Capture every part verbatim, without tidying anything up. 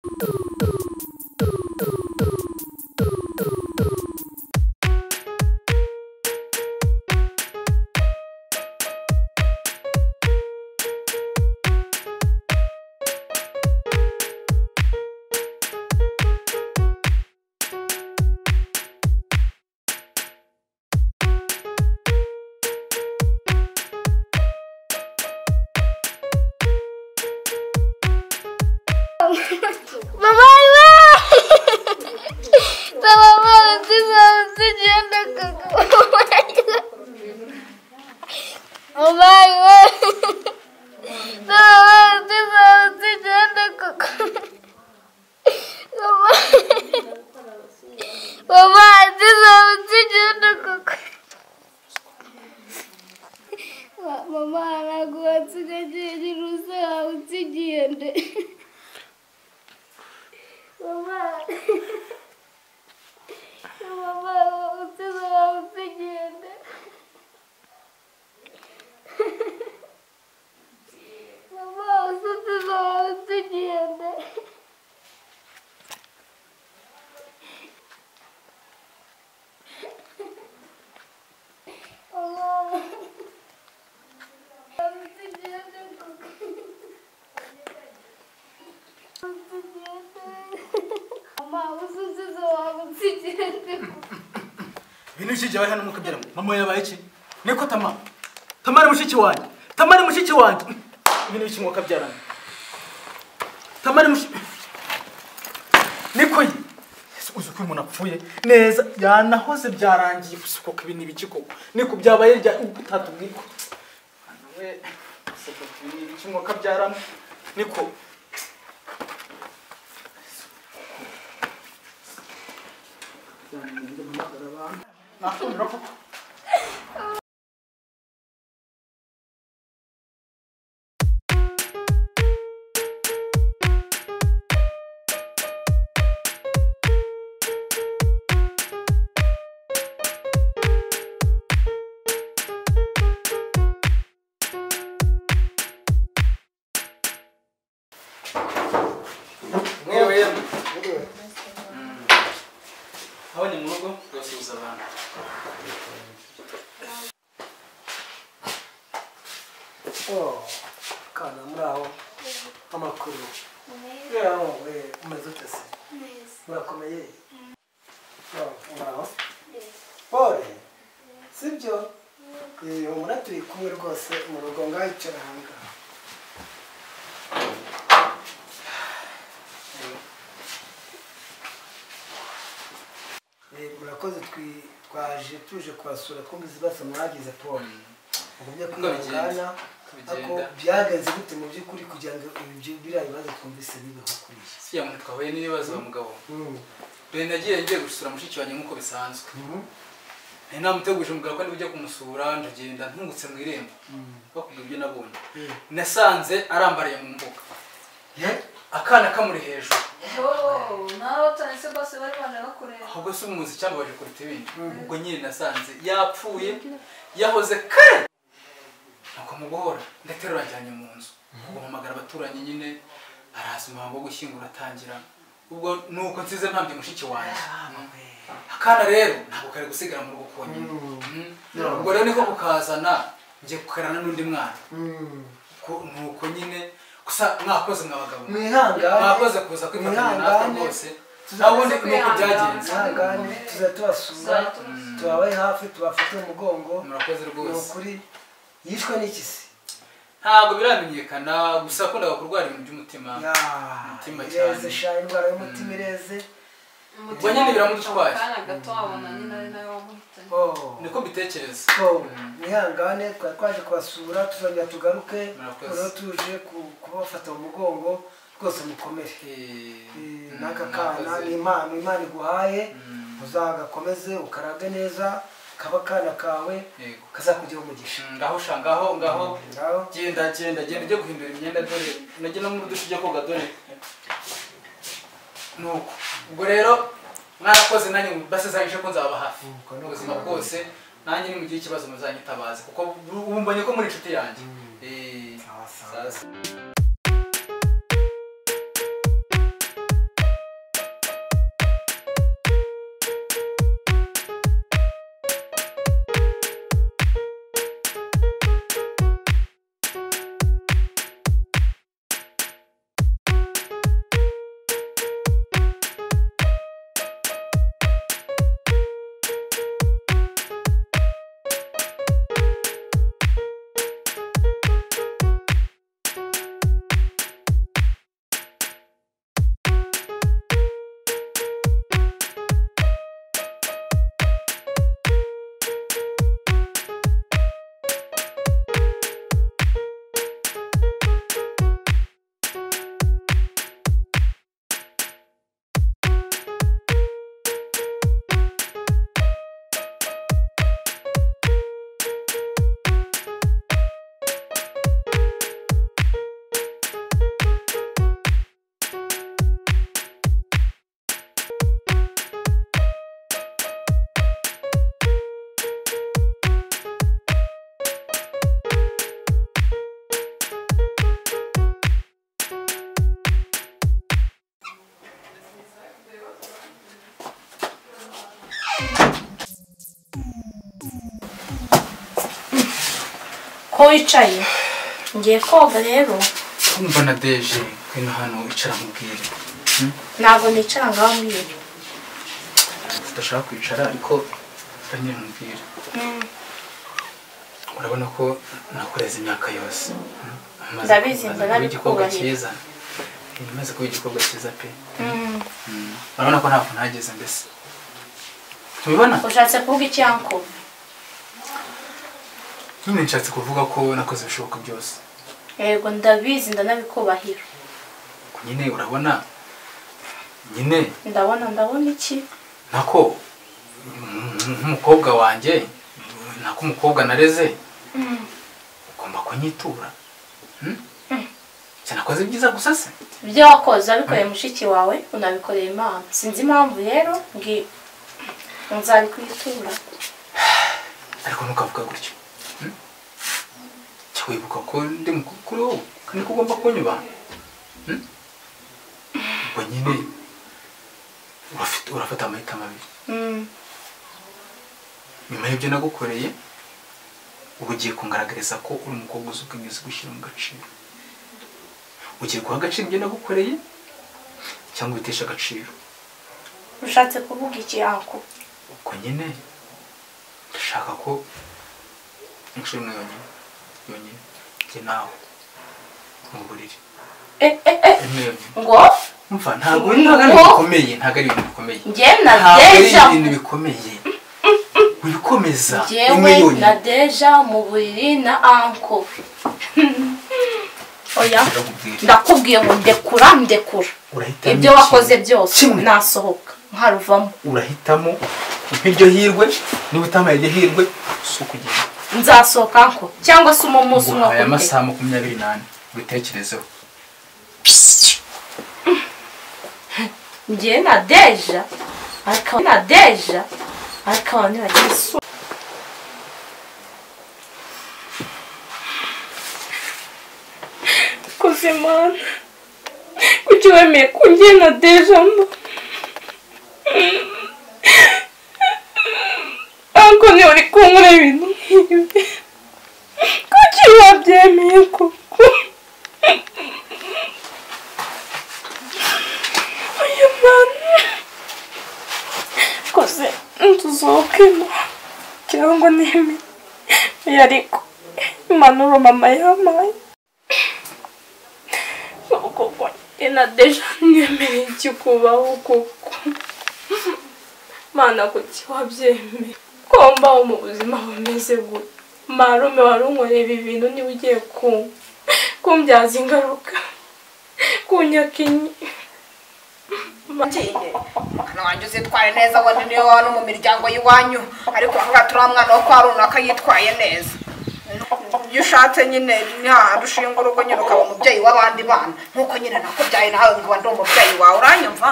Binishije hano mukabyara mama yabaye iki niko tama tamari mushiki wanjye tamari mushiki wanjye ibintu biki mukabyarana tamari mushiki niko uzi ko umuntu apfuye neza yanahoze byarangiye usuko ibintu biki koko niko byabaye rya utatubwiko we usuko ibintu biki mukabyarana niko Nasıl bir rapor? Hava ni murugo gasubiza abantu. Oh, kana muraho amakuru. Yaho we umaze utese. Murakomeye. Oh, muraho. Pole. Sibyo? Eh, umuna turi kumwe rwose mu rugo ngayicara hanga. Murakoze twaje tuje kwasura twumvize basa mwagize pole ubumye kwigana ako byagenze gute mu byukuri kugira ngo ibyo bira bibazo twumvise bibeho kuri si ya muntu twahuye n'ibibazo mugabo dore nagiye ngiye gusura mushiki wanjye nkuko bisanzwe nari namuteguje umugabo ko ndibujye kumusura ndagenda ntungutse mu irembo bakubwira ibyo nabonye nasanze arambariye mu mbuga akana kamuri hejuru oh naho tanese bose bari bana bakorera ahubwo se umuzi cyangwa baje kurita ibindi ubwo nyine nasanze yapfuye yahoze kare nuko mugohora ndaterura njyanye mu nzu ubwo mpamagara abaturanyi nyine araza umuhango wo gushyingura atangira ubwo nuko nsize mpambye mushiki wanjye akana rero ntabwo kare gusigara mu rugo konyine ubwo rero niko kukazana ngiye kukarana n'undi mwana nuko nyine gusa mwakoze mwabagabo mwihangane mwakoze kuza kwifatanya natwe rwose nabundi nuko byagenze mwihangane tuzatubasura tubabaye hafi tubafite umugongo murakoze rwose nukuri yishwe n'iki se ntabwo biramenyekana gusa akundaga kurwara ibintu by'umutima umutima cyane ireze sha indwara y'umutima ireze ubwo nyine biramudutwaye kana gato abona nyine ari nawe wamuhitanye oh niko mbitekereza so mwihangane twari twaje kubasura tuzongera tugaruke rero tuje kubafata mu mugongo rwose mukomere n'aka kana ni impano imana iguhaye uzagakomeze ukarage neza kaba kana kawe kazakugira umugisha ngaho sha ngaho ngaho genda genda genda ujye guhindura imyenda dore najye no muri dushe ujye koga dore nuko ubwo rero mwarakoze nanjye basezeranyije ko nzaba hafi ubuzima bwose nanjye nimugire ikibazo muzanyitabaze kuko ubu mbonye ko muri inshuti yanjye eh sasa ko wicaye ngiye koga rero umva na deje kwino hano icara mubwire ntabwo nicara ngaho mbwira udashaka kwicara ariko kanyine mubwire urabona ko nakureze imyaka yose ndabizi ndabikubwira cyiza imaze kuba igikobwa cyiza pe urabona ko ntabwo ntageze mbese tubibona ushatse kuvuga iki yanko nyine nshatse kuvuga ko nakoze ibishoboka byose yego ndabizi ndanabikubahira nyine urabona nyine ndabona ndabona iki nako nk'umukobwa wanjye nako umukobwa nareze ugomba kunyitura cyanakoze byiza gusa se ibyo wakoze abikoreye mushiki wawe unabikoreye Imana sinzi impamvu rero ngi nzabikwitura ariko ntukavuga gutyo wibuka ko ndi mukuru wowe kandi ko ugomba kunyubaha ubwo nyine urafata amahitamo abiri nyuma y'ibyo nagukoreye ubu ugiye kungaragariza ko uri umukobwa uzi ubwenge uzi gushyira mu gaciro ugiye guha agaciro ibyo nagukoreye cyangwa ubitesha agaciro ushatse kuvuga iki yako ubwo nyine ndashaka ko inshuro imwe yonyine yonyine njye nawe mu buriri eh eh eh ngo mva ntabwo ntabwo ari bikomeye ntabwo ari ibintu bikomeye njye na deja ibintu bikomeye wikomeza imwe yonyine na deja mu buriri na anko oya ndakubwiye ngo ndekura ndekura ibyo wakoze byose nasohoka nkaruvamo urahitamo nk'iryo hirwe niba utamaye iryo hirwe si ukugenda nzasohoka nko cyangwa se umumunsi umwe aya masaha makumyabiri n'ane ubitekerezeho njye na deja ariko na deja ariko abantu bagiye su kuzimana kuki wemeye ko njye na deja mba ariko niba uri kunkora ibintu nk'ibi kuki wabyemeye koko oya mwana kose ntuzohokemo cyangwa neme oya ariko impanuro mama yampaye koko na deja nyemereye iki kubaho koko mana kuki wabyemeye ko mbaho mu buzima bumeze gutya marume wari unkoreye ibi bintu niba ugiye kumbyaza ingaruka kunyakinyi mwana wanjye uzitware neza wenda niyo waba no mu miryango y'iwanyu ariko bavuga turiya mwana wo kwa runaka yitwaye neza iyo ushatse nyine nta dushinga urugo nyine ukaba umubyeyi w'abandi bana nk'uko nyine nakubyaye nawe ngo ndi umubyeyi wawe uranyumva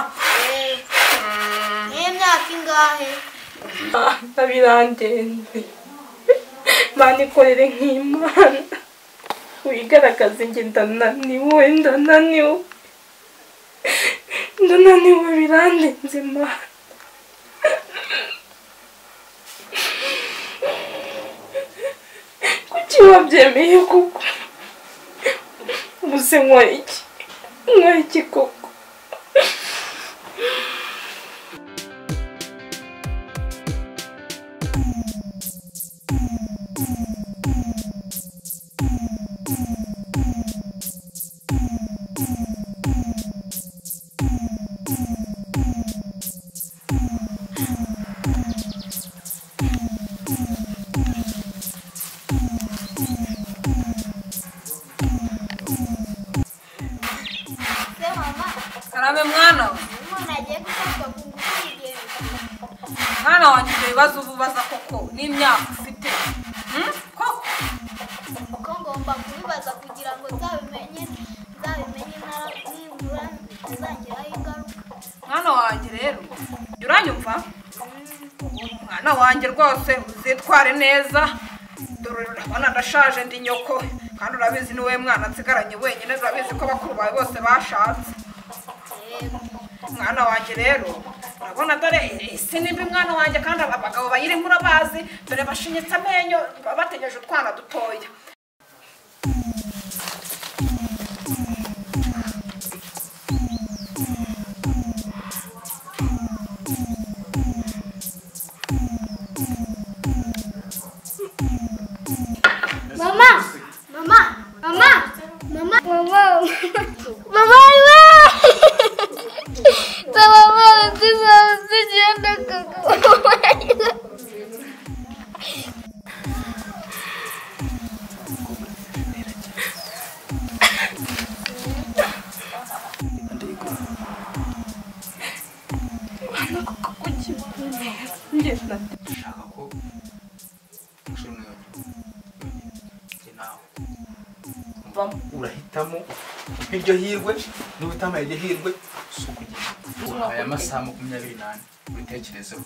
niyo myaka ingahe ndabirandenze mana ikorere nk'Imana wigaragaze njye ndananiwe ndananiwe ndananiwe birandenze mana kuki wabyemeye kuko ubuse nkora iki nkora iki koko karame mwana umuntu agiye gufashwa kugukigera mwana wanjye ibyo bibazo ububaza koko n'imyaka ufite koko uko ngomba kubibaza kugira ngo nzabimenye nzabimenye nibura ntazangiraho ingaruka mwana wanjye rero jya uranyumva mwana wanjye rwose uzitware neza dore urabona ndashaje ndi nyoko kandi urabizi ni wowe mwana nsigaranye wenyine urabizi ko bakuru bawe bose bashatse mwana wanjye rero urabona dore isi nimba mwana wanjye kandi abagabo bayirimo urabazi dore bashinyitse amenyo bategereje utwana dutoya nsaba Mana zizaba zigenda kaguma. Ndashaka ko ushobora nawe urahitamo iryo hirwe niba utamaye iryo hirwe si ukugenda aya masaha makumyabiri n'ane ubitekerezeho.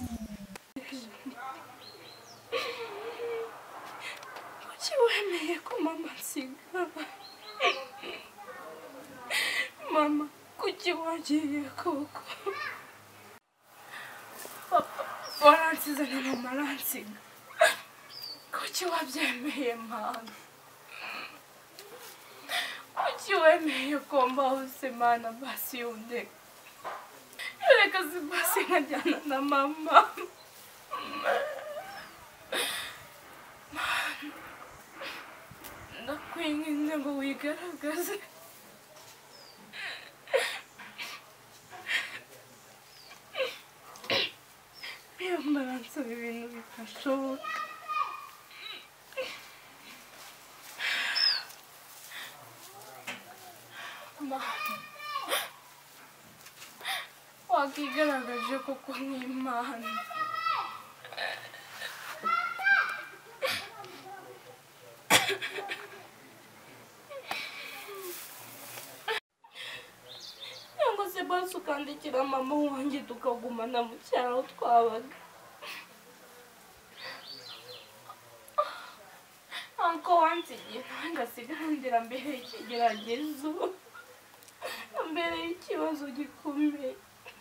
Kuki wemeye ko mama nsiga? Mama, kuki wagiye koko? Papa, waransize na mama aransiga. Kuki wabyemeye Mana? Kuki wemeye ko mbaho se Mana basi yundeka? Reka si basi nkajyana na mama. Ndakwinginze ngo wigaragaze. Iyo mbaransaba ibintu bidashoboka. Wakigaragaje koko nk'Imana. Cyangwa se basi ukandikira mama wanjye tukagumana mu cyaro twabaga. Anko wansigiye ngasigara ndera mbere y'ikigeragezo. Mbere y'ikibazo gikomeye.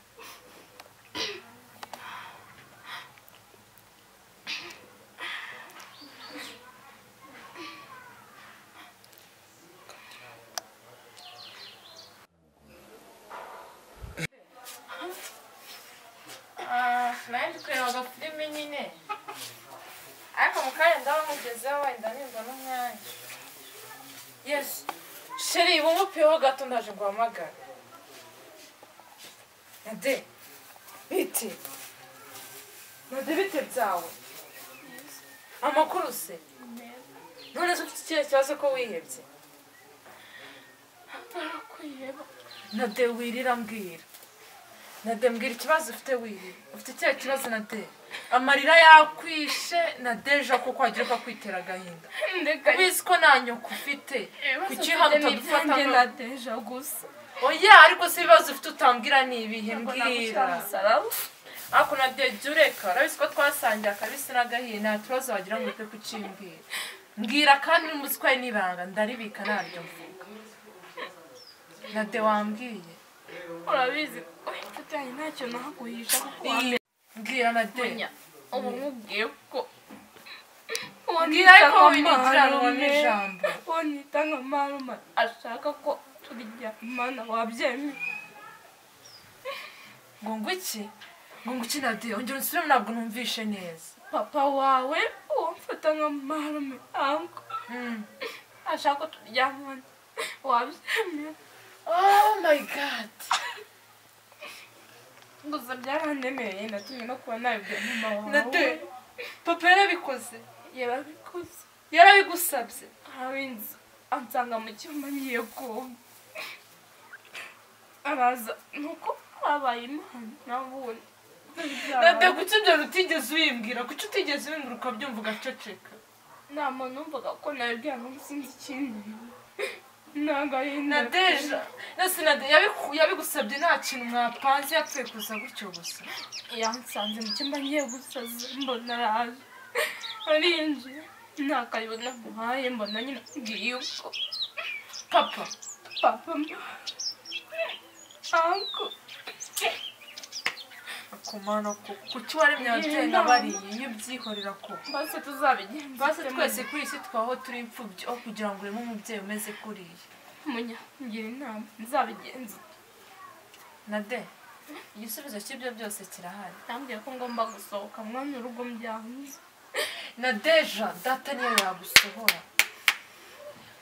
Naje kureba filime nyine ariko mu kanya ndaba mugezeho wenda nimba n'umwanya. Yes sheri bumupeho gato ndaje guhamagara. Nade bite nade bite byawe amakuru se none se ufite ikihe kibazo ko wihebye? Narakwiheba. Nade wirira mbwira. Nade mbwira ikibazo ufite wirira. Ufite ikihe kibazo Nade? Amarira yakwishe Nadeja kuko wagira ko kwitera agahinda. Ubizi ko nta nyoko ufite. Kuki hano utadufata nka Nadeja gusa? Oya ariko si ibibazo ufite utambwira ni ibihe mbwira. Ako Nade jya ureka. Urabizi ko twasangiye akabisi n'agahiye nta kibazo wagira ngo upe kukimbwira. Mbwira kandi n'umuzi ko ari n'ibanga ndaribika ntaryo mvuga. Nade wambwiye. Urabizi inshuti yanjye ntacyo nahaguhisha kuko mbwira Nade. Ubu nkubwiye ko mbwira ariko winitiranwa n'ijambo. Wanyita nka marume ashaka ko turyamana wabyemeye. Ngo ngo iki? Ngo ngo iki Nade? Ongera unsubiremo ntabwo numvishe neza. Papa wawe umfata nka marume anko ashaka ko turyamana wabyemeye. Oh my God. Gusa byaranemereye natumye no kuba nabibwira mama wawe. Nade papa yarabikoze? Yarabikoze. Yarabigusabye? Harinzi ansanga mu cyumba ngiye koga. Araza nuko habaye Imana nabundi. Nade kuki ibyo utigeze uyimbwira? Kuki utigeze ubimbwira ukabyumva ugaceceka? Nta muntu numvaga ko nabibwira ngo sinzi ikindi. Nadeja nasi Nade yabigusabye nta kintu mwapanze yapfuye kuza gutyo gusa? Yansanze mu cyumba ngiye gusaza mbona araje arinjiye nta kayo namuhaye mbona nyine ngiye uko. Papa Papa anko akumana ko kuki waremye ababyeyi n'abariye iyo ubyikorera ko basi tuzabigenza basi twese kuri isi twaho turi imfubyi aho kugira ngo ureme umubyeyi umeze kuriya. Munya ngira inama nzabigenza. Nade igisubizo cy'ibyo byose kirahari. Nambwiye ko ngomba gusohoka mwana urugo mbyanze. Nadeja data niyo yagusohora.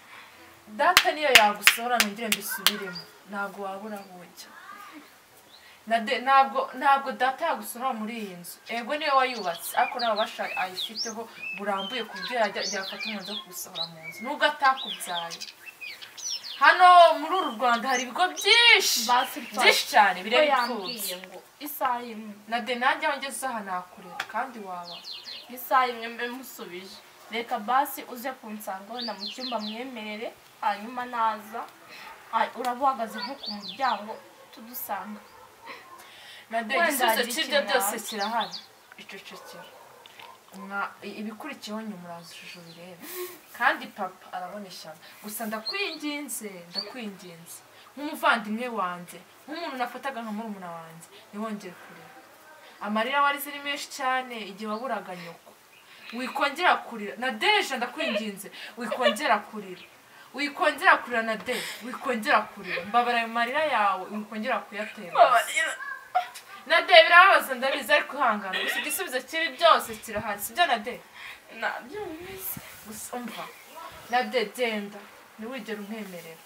Data niyo yagusohora ntugire mbisubiremo ntabwo wabura bujya. nade ntabwo ntabwo data yagusura muri iyi nzu ego niwe wayubatse ariko nawe basha ayifiteho burambuye ku byo yajya yafata umunsi wo kugusohora mu nzu nubwo atakubyaye hano muri uru Rwanda hari ibigo byinshi byinshi cyane bireba imfubyi ngo isaha imwe nade nanjye aho ngeze aha nakurera kandi waba isaha imwe mbe musubije reka basi uze kunsanga wenda mu cyumba mwemerere hanyuma naza urabuhagaze nko ku muryango tudusanga nade igisubizo cy'ibyo byose kirahari icecekera ibikurikiyeho nyuma urazijije bireba kandi papa arabona ishyamba gusa ndakwinginze ndakwinginze nk'umuvandimwe wanjye nk'umuntu nafataga nka murumuna wanjye ntiwongere kurira amarira wari ziri menshi cyane igihe waburaga nyoko wikongera kurira nadeje ndakwinginze wikongera kurira wikongera kurira nade wikongera kurira mbabara ayo marira yawe wikongera kuyatera nade birababaza ndabizi ariko ihangana gusa igisubizo kibi byose kirahari sibyo nade nabyo bimeze gusa umva nade genda ntiwigere umwemerera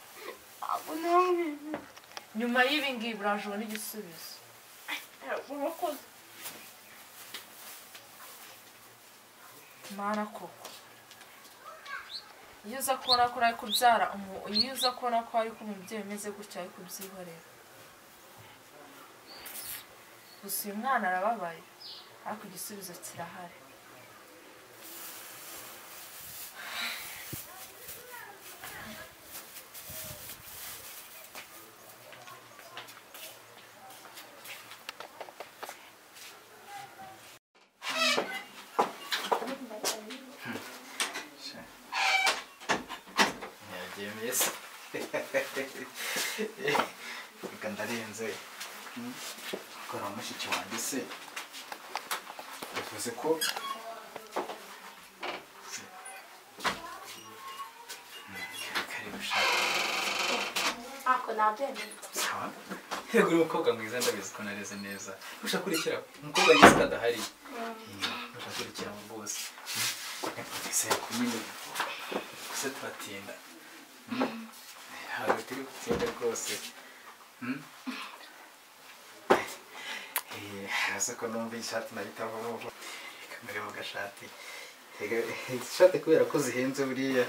nyuma y'ibi ngibi uraje ubona igisubizo urakoze mana koko iyo uza kubona ko ari kubyara iyo uza kubona ko ari ko umubyeyi umeze gutya ari kubyihorera gusa uyu mwana arababaye ariko igisubizo kirahari reka ndarenze ukora mushiki wanjye se bivuze ko karibu shaka ako nabyemeye sawa yego uri umukobwa mwiza ndabizi ko nareze neza ushakurikira umukobwa mwiza kadahari ushakurikira mu bose ese kunini gusa turatinda ntabwo turi gutinda rwose hasi ko numva ishati nahitamo kamere mu gashati ishati kubera ko zihenze buriya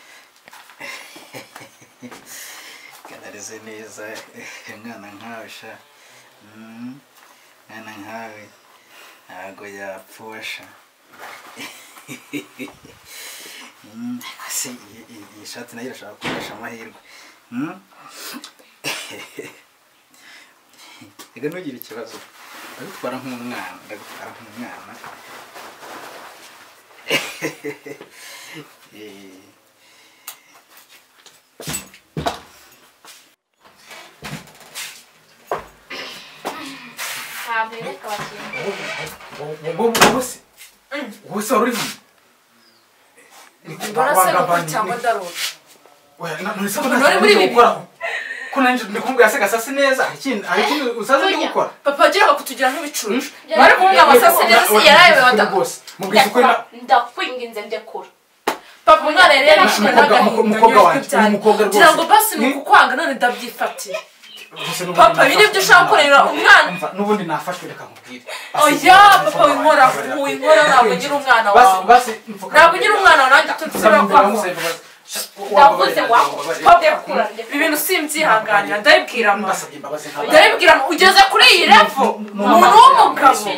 kanareze neza umwana nkawe sha umwana nkawe ntabwo yapfusha iyi shati nayo irashaka gukoresha amahirwe reka ntugire ikibazo ndagutwara nk'umwana ndagutwara nk'umwana ntabwereka bakintu wowe se wowe se wari uri ndorasego cyangwa ndarota none muri ibi ko nanjye ndikumbuye asega sase neza ikindi ari ikindi usaze ndi gukora papa agira kutugira nk'ibicucu bari kumwe abasase neza yarayewe bose mubwize ko ndakwinginze ndekura papa umwana rero yarashimwe umukobwa wanjye umukobwa rwose kugira ngo basi ni ukukwanga none ndabyifatiye papa biri byo ushaka gukorera umwana n'ubundi nafashwe reka nkubwire oya papa winkora winkora ntabwo ngira umwana wawe ntabwo ngira umwana wawe nanjye tutsira kwamuze ndavuze wako papa ibintu simbyihanganira ndabibwira mama ndabibwira ugeze kuri iyi revo umuntu w'umugabo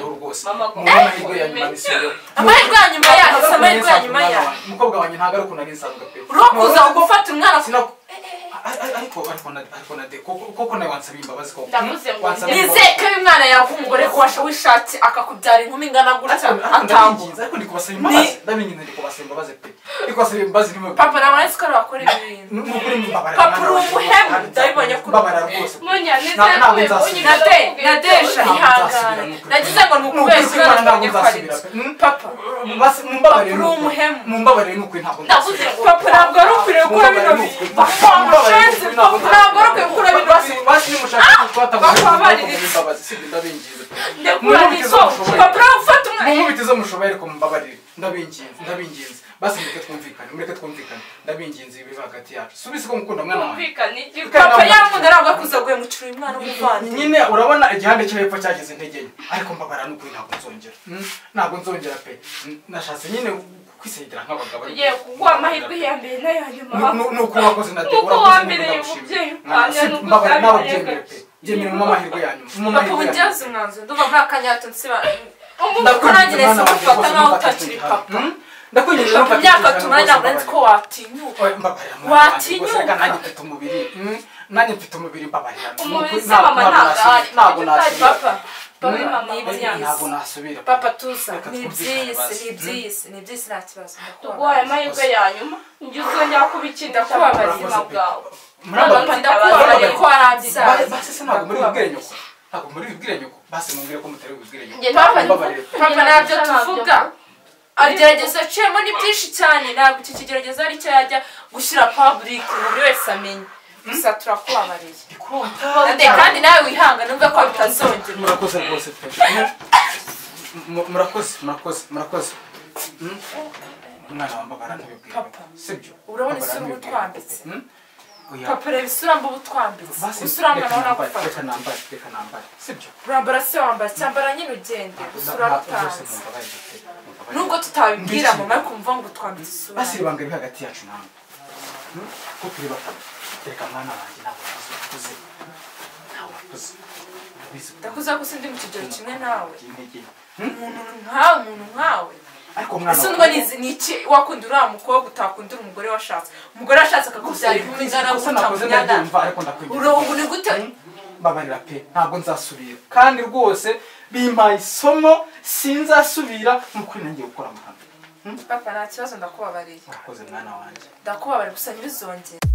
amahirwe ya nyuma yayo si amahirwe ya nyuma yayo umukobwa wanjye ntabwo ari ukuntu ari nsanzwe pe urokuza gufata umwana ariko ariko ariko nade koko nawe wansaba imbabazi koko nizeye ko uyu mwana yava umugore kuwasha wishatse akakubyara inkumi ingana gutya atambuza ariko ndi kubasaba imbabazi ndabinyine ndi kubasaba imbabazi pe ndi kubasaba imbabazi nimwe papa nawe nzi ko bakora ibintu nukuri mbabara papa uri umuhemu ndabibonye ko mbabara rwose munya ntabwo nizeye nade nadesha ihangana nagize ngo nukubeshye umwana nabonye ko ari papa mumbabarire uri umuhemu mumbabarire nukuri ntabwo ndavuze papa ntabwo ari ukwiriye gukora bino bintu mushenzi papa ntabwo ari ukwiriye gukora bino bintu basi nimushaka twatabaza imbabazi sibyo ndabingize ndekura niso papa ufata umwana izo mushoboye ariko mumbabarire ndabinginze ndabinginze basi mureke twumvikane mureke twumvikane ndabinginze ibi hagati yacu subise ko mukunda mwana wanjye twumvikane iki papa yankunda ntabwo akuza guhemukira uyu mwana w'umuvandi nyine urabona igihande cyo hepfo cyagize intege nke ariko mbabara n'ukuri ntabwo nzongera ntabwo nzongera pe nashatse nyine kwisengera nk'abagabo tugiye kuguha amahirwe ya mbere n'aya nyuma nuko wakoze na nuko wambereye umubyeyi ukanya nuko mbabara nawe byemere pe byemere mu mahirwe ya nyuma papa ugeze umwanzuro ndumva nta kanyato nsiba ndakurangire se gufata nawe utakiri papa ndakunyije no myaka tumanye ntabwo nzi ko watinyuka watinyuka nanjye mfite umubiri nanjye mfite umubiri mbabarira umubiri se mama ntabwo nasubira papa ntabwo nasubira papa tuza ni iby'isi ni iby'isi ni iby'isi nta kibazo tuguhaye amahirwe ya nyuma njye uzongera kubikinda kubabara ubuzima bwawe papa ndakubabariye ko warabyaye basi se ntabwo muri bibwire nyoko ntabwo muri bibwire nyoko basi mumbwire ko mutari bibwire nyoko papa ntabyo tuvuga agerageza aciyemo ni byinshi cyane ntabwo iki kigerageza ari cyo yajya gushyira public buri wese amenye gusa turakubabariye kandi nawe wihanga numve ko bitazongera murakoze rwose pe murakoze murakoze murakoze umwana wambabara ntibibwire papa sibyo urabona isura uba utwambitse papa reba isura mba uba utwambitse usura mwana wawe nagufata reka nambare reka nambare sibyo urambara se wambaye cyambara nyine ugende usura rutanze nubwo tutabibwira mama ariko umva ngo utwambitse isura basi ibanga riri hagati yacu nawe ko turi bakuru reka mwana wanjye ntabwo wakuze ntabwo wakuze ndakuze ko sindi mu kigero kimwe nawe umuntu nkawe umuntu nkawe ese ndwa ni iki wakunda uriya mukobwa utakundira umugore washatse umugore washatse akakubyara inkumi ingana gutya ubu ni gute mbabarira pe ntabwo nzasubira kandi rwose bimpaye isomo sinzasubira nk'ukuri nangiye gukora amahame papa nta kibazo ndakubabariye urakoze mwana wanjye ndakubabariye gusa ntibizongere